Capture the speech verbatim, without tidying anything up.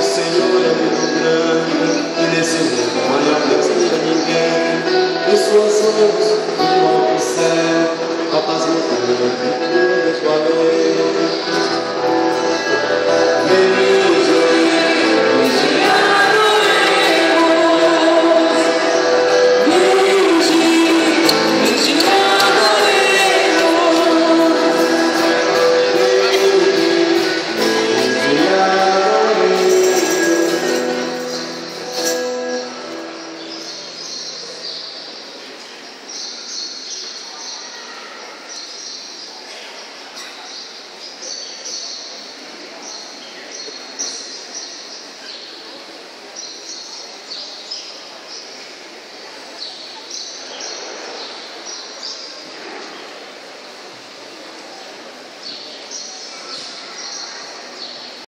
o Senhor é muito grande, e nesse mundo maior não seja ninguém. Em suas mãos, o alto céu, a paz no mundo, Deus valeu.